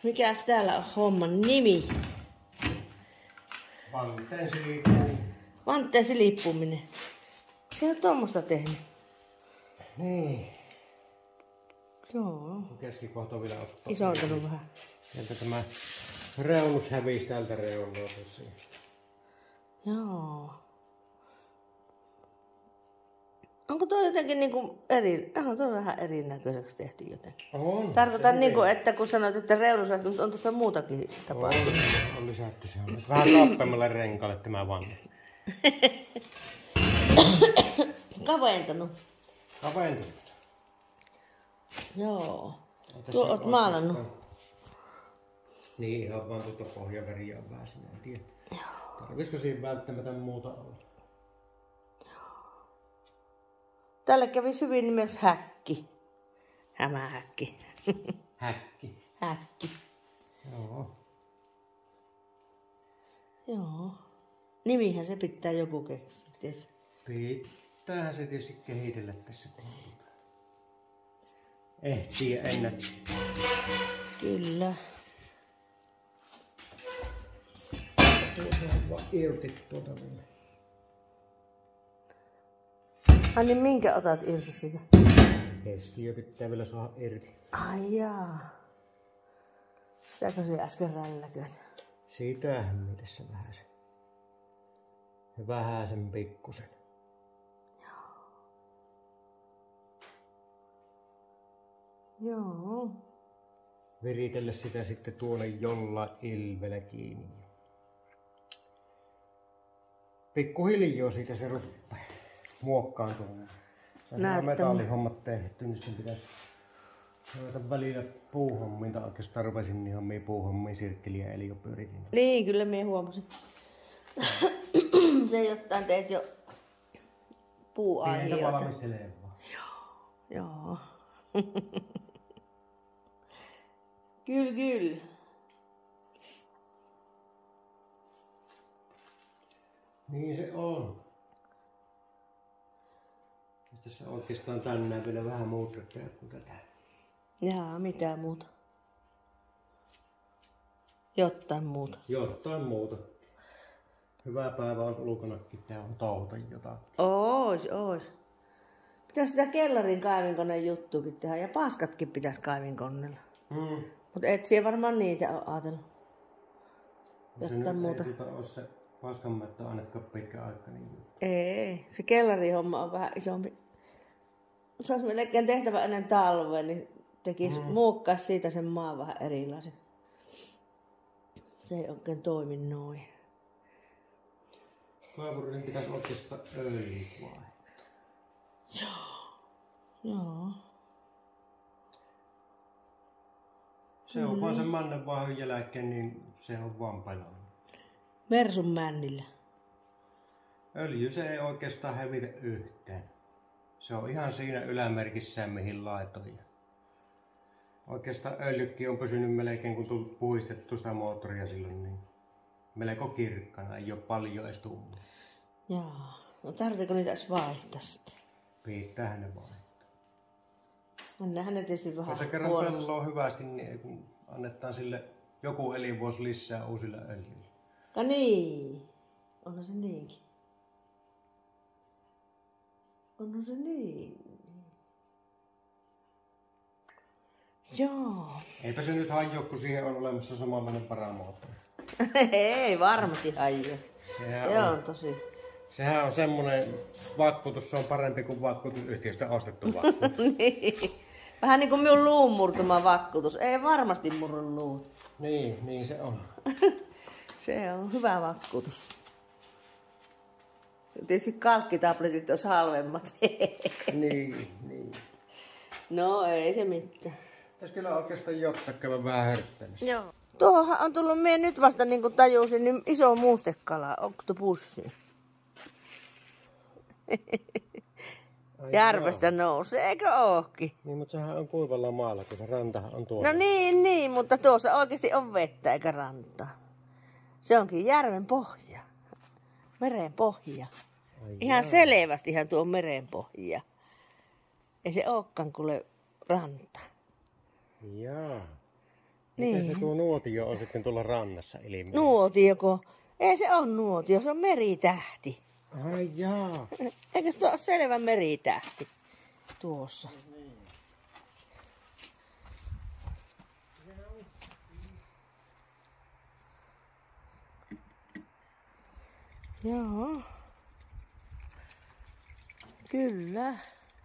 Mikäs täällä on homman nimi? Vanteen silippu. Vanteen silippuminen. Se on tuommoista tehnyt. Niin. Joo. Keskikohta vielä ottaa. Isontanut vähän. Sieltä tämä reunus hävisi tältä reunalta. Joo. Onko tuo jotenkin niinku eri? Onko tuo vähän erinäköiseksi tehty jotenkin? On. Tarkoitan niinku, että kun sanoit, että reunus, mutta on tuossa muutakin tapahtunut. On lisätty se. Vähän kappemmalle renkaalle tämä vanne. Kaventanut. Kaventunut. Joo. Tuo oot maalannut. Niin, ihan vaan tuota pohjaväriä on vähän sinne. En tiedä. Tarvisiko siinä välttämättä muuta olla? Tälle kävi hyvin nimeksi häkki. Hämähäkki. Häkki. Häkki. Joo. Joo. Nimihän se pitää joku keksiä. Pitäähän se tietysti kehitellä tässä. Ehtii ennen. Kyllä. Vaan irti tuota vielä. Ai niin minkä otat irti sitä? Keskiö pitää vielä saada irti. Ai jaa. Sitäkö se äsken rälläköit? Siitähän me tässä vähäsen. Vähäsen pikkusen. Joo. Viritellä sitä sitten tuonne jollain ilvellä kiinni. Pikkuhiljaa siitä se rupeaa muokkaantumaan. Saadaan metallihommat tehty, niin sitten pitäisi ruveta välillä puuhommiin, tai oikeastaan rupesin ihan meidän puuhommiin sirkkeliä, eli jo pyöritin. Niin, kyllä minä huomasin. Se jotain teet jo puuaihiota. Pientä valmistelee vaan. Joo. Kyllä. Niin se on. Tässä oikeastaan tänään vielä vähän muuta tehdä kuin tätä. Jaa, mitä muuta? Jotain muuta. Jotain muuta. Hyvä päivä olisi ulkonakin, tää on touhuta jotain. Ois. Pitäis sitä kellarin kaivinkoneen juttuukin tehdä ja paskatkin pitäis kaivinkoneella. Mutta et siellä varmaan niitä ole ajatellut. Jotain muuta. Ei ole se paskanmättö ainakaan pitkä aika. Niin... Ei, se kellarihomma on vähän isompi. Se olisi melkein tehtävä ennen talvea, niin tekisi muokkaa siitä sen maan vähän erilaisen. Se ei oikein toimi noin. Kaivurin pitäisi oikeastaan öljyt vaihtaa. Joo. Se on vaan sen mannenvaihon jälkeen, niin se on vaan palannut. Mersun männillä. Öljy se ei oikeastaan hävitä yhtään. Se on ihan siinä ylämerkissään mihin laitoin. Oikeastaan öljykin on pysynyt melkein kun tuli puhistettu sitä moottoria silloin, niin melko kirkkana, ei ole paljon edes tullut. Jaa. No tarvitseeko niitä edes vaihtaa sitten? Pitäähän ne vaihtaa. Mennähän ne tietysti vähän kun se kerran pelloo hyvästi, niin kun annetaan sille joku elinvuosi lisää uusilla öljyillä. No niin. Onhan se niinkin. Onhan se niin. Joo. Eipä se nyt hajoa, kun siihen on olemassa samanlainen paramoottori. Ei varmasti hajoa. Se on tosi. Sehän on semmonen vakuutus, se on parempi kuin vakuutusyhtiöstä ostettu vakuutus. Niin. Vähän niin kuin minun luun murtuma vakuutus. Ei varmasti murru luut. Niin se on. Se on hyvä vakuutus. Tietysti kalkkitabletit olisi halvemmat. niin. No ei se mitään. Tässä kyllä oikeastaan jotain käydä vähän hörttämässä. Joo. Tuohan on tullut mie nyt vasta niin kuin tajusin, niin iso muustekala, oktopussi. Järvestä nousee, eikö ookin? Niin, mutta sehän on kuivalla maalla, kun se rantahan on tuolla. No niin, mutta tuossa oikeasti on vettä eikä rantaa. Se onkin järven pohja. Meren pohja. Ihan selvästihän tuo on meren pohja. Ei se olekaan kuule ranta. Jaa. Miten se tuo nuotio on sitten tuolla rannassa ilmeisesti? Nuotioko? Ei se on nuotio, se on meritähti. Ai jaa. Eikö se ole selvä meritähti tuossa? Joo. Kyllä.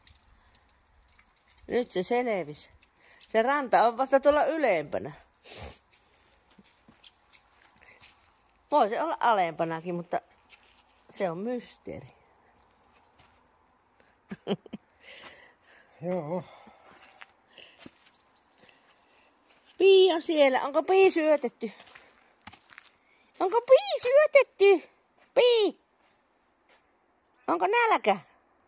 Nyt se selvisi. Se ranta on vasta tuolla ylempänä. Voi se olla alempanakin, mutta se on mysteeri. Joo. Pii on siellä. Onko Pii syötetty? Onko Pii syötetty? Pii! Onko nälkä?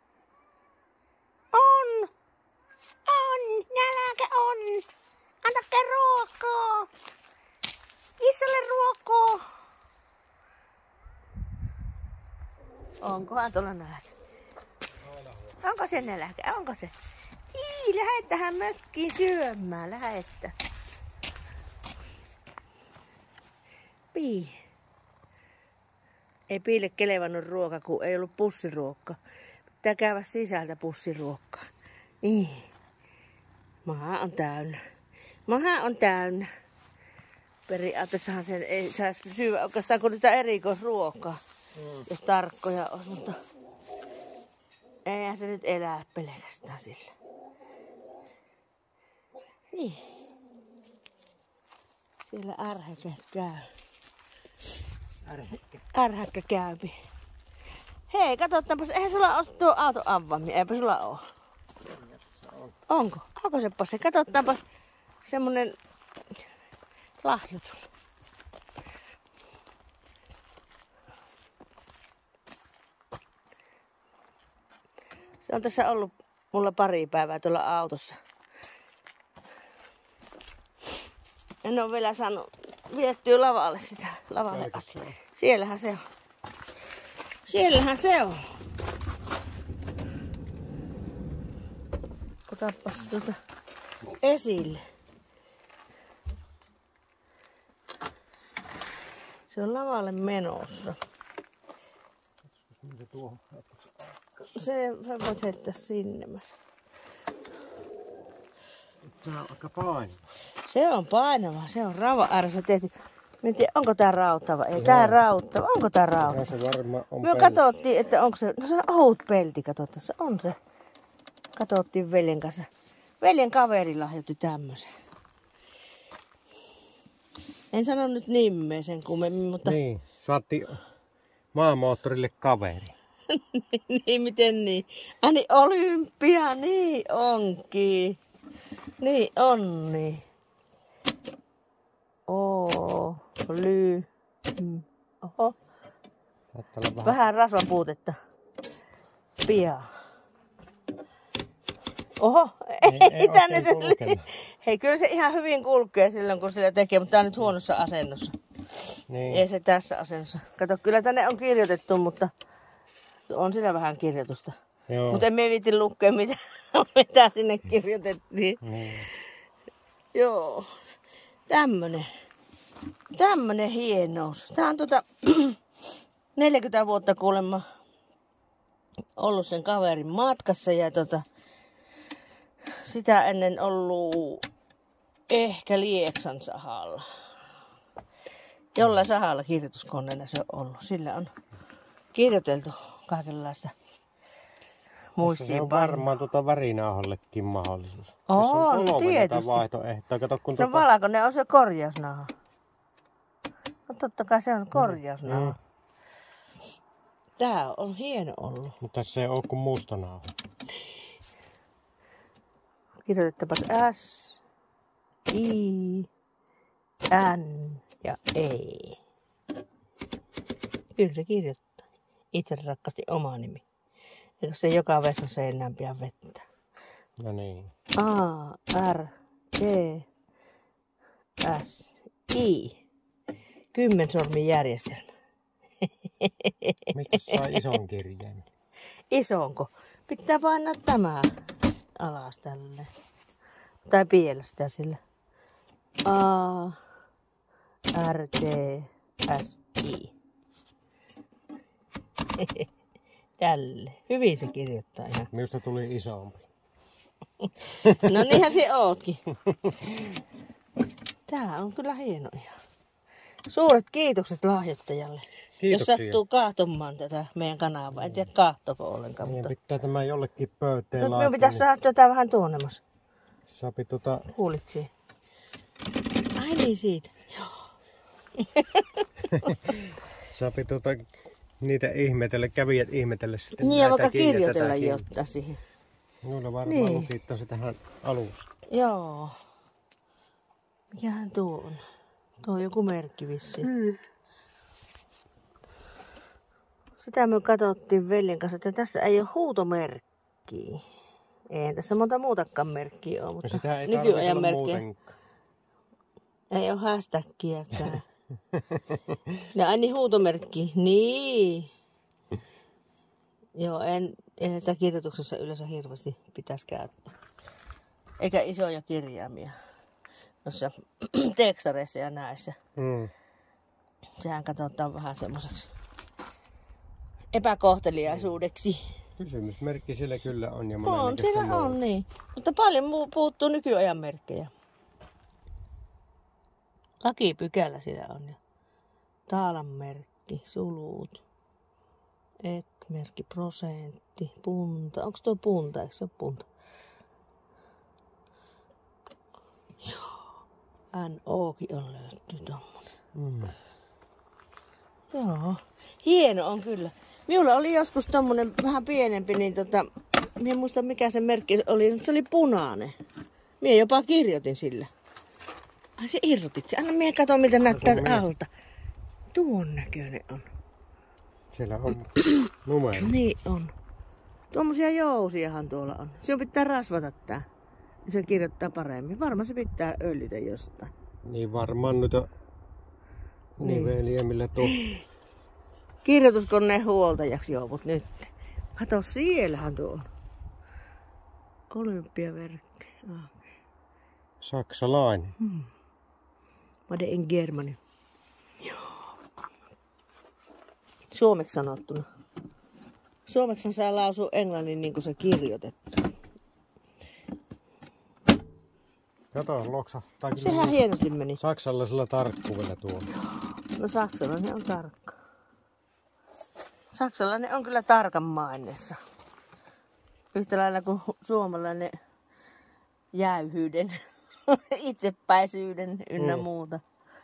On! On! Nälkä on! Antakaa ruokaa! Kissalle ruokaa! Onkohan tuolla nälkä? Onko se nälkä? Onko se? Ii, lähet tähän mökkiin syömään. Lähettä. Pii. Ei Piille kelevannut ruoka, kun ei ollut pussiruokka. Pitää käydä sisältä pussiruokkaa. Niin. Maha on täynnä. Maha on täynnä. Periaatteessahan sen ei saisi syödä oikeastaan kuin sitä erikoisruokaa. Jos tarkkoja on, mutta eihän se nyt elää pelkästään sillä. Niin. Siellä ärhäkä käy. Ärhäkkä käypi. Hei, katsotaanpas, eihän sulla ole tuo auto avvaaminen, eipä sulla oo. Onko? Onko se passi? Katsotaanpas semmonen lahjoitus. Se on tässä ollut mulla pari päivää tuolla autossa. En ole vielä saanut viettyä lavalle sitä, lavalle asti. Siellähän se on. Siellähän se on. Otapas tuota esille. Se on lavalle menossa. Se voit heittää sinne. Se on aika painava. Se on painava, se on rauva-ääressä tehty. En tiedä, onko tää rautava? Ei tää rautava. Onko tää rautava? Se varmaan on. Me katsottiin, että onko se. No se on ohut pelti, katsotaan. Se on se. Katsottiin veljen kanssa. Veljen kaveri lahjoitti tämmösen. En sano nyt nimeä sen kummemmin, mutta... Niin, saatti maamoottorille kaveri. Niin, miten niin? Ani Olympia, niin onkin. Niin on niin. Oho. Vähän rasvan puutetta. Pian. Oho, ei tänne se. Hei, kyllä se ihan hyvin kulkee silloin, kun sillä tekee, mutta tää on nyt huonossa asennossa. Niin. Ei se tässä asennossa. Kato, kyllä tänne on kirjoitettu, mutta on sillä vähän kirjoitusta. Mutta en viitin lukea, mitä sinne kirjoitettiin. Niin. Joo. Tämmönen hienous. Tää on 40 vuotta kuulemma ollut sen kaverin matkassa ja sitä ennen ollut ehkä Lieksan sahalla. Jollain sahalla kirjoituskoneella se on ollut. Sillä on kirjoiteltu kaikenlaista muistiinpanoa. Se on varmaan värinauhallekin mahdollisuus. On tietysti. Vaihtoehtoja. Kato, kun no valkoinen on se korjausnauha. No totta kai se on korjausnauha. Tää on hieno ollut. Mutta se ei ole kuin musta nauha. Kirjoitettapas S, I, N ja E. Kyllä se kirjoittaa. Itse rakkaasti oma nimi. Eikö se joka vessassa ei enää pian vettä? No niin. A, R, T, S, I. 10 sormin järjestelmä. Mistä sai ison kirjeen? Isonko? Pitää painaa tämä alas tälle. Tai piellä sitä sillä. A R T S I. Tälle. Hyvin se kirjoittaa ihan. Minusta tuli isompi. No niinhän se ootkin. Tää on kyllä hieno ihan. Suuret kiitokset lahjoittajalle. Kiitoksia. Jos sattuu kaahtomaan tätä meidän kanavaa. En tiedä kaahtoko ollenkaan. Niin Mutta... pitää tämä jollekin pöyteen Nyt laittaa. minun pitäisi saada tätä vähän tuonnemmas. Sapi Kuulit siihen? Ai niin siitä. Sapi niitä ihmetellä, kävijät ihmetellä sitten. Niin ja vaikka kirjoitella jotta siihen. Minulla varmaan niin. lukittaisi tähän alusta. Joo. Mikähän tuo on? Tuo on joku merkki vissiin. Sitä me katsottiin veljen kanssa, että tässä ei ole huutomerkkiä. Ei tässä monta muutakaan merkkiä ole, mutta sitä ei nykyajan merkkejä. muutenkaan. Ei ole hashtagiäkään. Ja aina huutomerkki. Niin. Joo, eihän sitä kirjoituksessa yleensä hirveästi pitäisi käyttää. Eikä isoja kirjaimia. Noissa tekstareissa ja näissä. Sehän katsotaan vähän semmoiseksi epäkohteliaisuudeksi. Kysymysmerkki siellä kyllä on. Ja on, siellä on niin. Mutta paljon puuttuu nykyajan merkkejä. Lakipykälä siellä on. Ja taalan merkki, sulut, merkki, prosentti, punta. Onko tuo punta? Eikö se ole punta? Joo. NOkin on löytyy tommonen. Joo. Hieno on kyllä. Minulla oli joskus tommonen vähän pienempi, niin minä en muista mikä se merkki oli, mutta se oli punainen. Minä jopa kirjoitin sillä. Ai se irrotit se. Anna minä katso miltä näyttää alta. Tuon näköinen on. Siellä on numero. Niin on. Tuommoisia jousiahan tuolla on. Se pitää rasvata tää. Se kirjoittaa paremmin. Varmaan se pitää öljytä jostain. Niin varmaan noita niveliä millä tuo. Kirjoituskoneen huoltajaksi joudut nyt. Kato, siellähän tuo on. Olympiaverkki. Okay. Saksalainen. Made in Germany. Joo. Suomeksi sanottuna. Suomeksi saa lausua englannin niin kuin se kirjoitettu. Kato, loksahtaa kyllä. Sehän hienosti meni. Saksalaisella tarkkuudella tuo. No saksalainen on tarkka. Saksalainen on kyllä tarkan maineessa. Yhtä lailla kuin suomalainen jäyhyyden, itsepäisyyden ynnä muuta.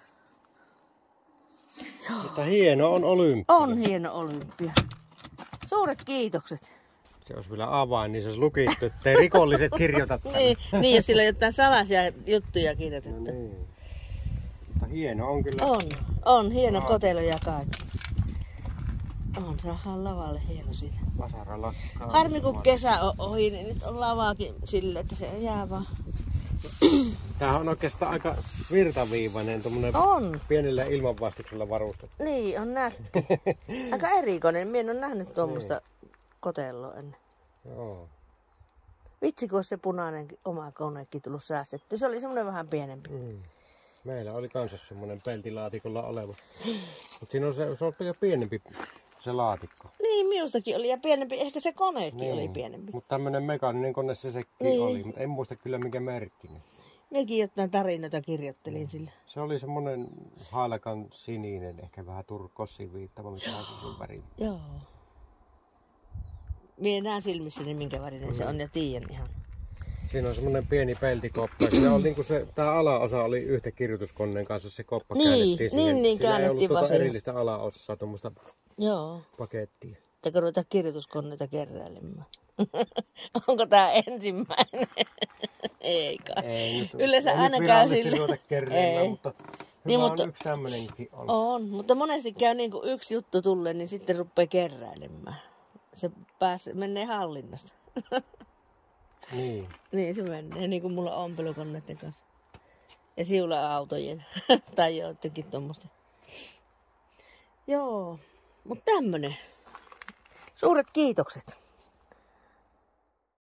Mutta hieno on olympia. On hieno olympia. Suuret kiitokset. Se olisi vielä avain, niin se olisi lukittu, ettei rikolliset kirjoita tänne. niin, jos sillä on jotain salaisia juttuja kirjoitettu. No niin. Mutta hieno on kyllä. On hieno kotelo ja kaikki. On, saadaan lavalle hieno siitä. Vasaralla. Harmi kun kesä on ohi, niin nyt on lavaakin sille, että se jää vaan. Tämähän on oikeastaan aika virtaviivainen, tuommoinen on. Pienellä ilmanvastuksella varustettu. Niin, on nähty. Aika erikoinen. Minä en ole nähnyt tuommoista kotelloa ennen. Joo. Vitsi, kun olisi se punainen oma konekin tullut säästetty. Se oli semmoinen vähän pienempi. Meillä oli kanssa semmoinen peltilaatikolla oleva. Mutta siinä on se on jo pienempi se laatikko. Niin, minustakin oli ja pienempi. Ehkä se konekin oli pienempi. Mutta tämmöinen mekaaninen kone se sekin oli. Mutta en muista kyllä mikä merkkinen. Minäkin jotain tarinoita kirjoittelin sillä. Se oli semmoinen haalekan sininen, ehkä vähän turkossiin viittava, mikä on se väri. Joo. Minä näen silmissäni minkä värinen se on ja tiedän ihan. Siinä on semmoinen pieni peltikoppa. Siinä on niinku se, tää alaosa oli yhtä kirjoituskoneen kanssa, se koppa käännettiin siihen. Niin, käännettiin vaan. vaan Erillistä alaosaa, tuommoista pakettia. Pitääkö ruveta kirjoituskoneita keräilemään? Onko tää ensimmäinen? Ei kai. Ei, yleensä aina käy sille. Mutta niin, mutta on yksi tämmönenkin on. On, mutta monesti käy niin kuin yksi juttu tulee, niin sitten rupeaa keräilemään. Se menee hallinnasta. Niin se menee, niin kuin mulla ompelukoneiden kanssa. Ja siula-autojen tai jotenkin tuommoista. Joo, mutta tämmönen. Suuret kiitokset.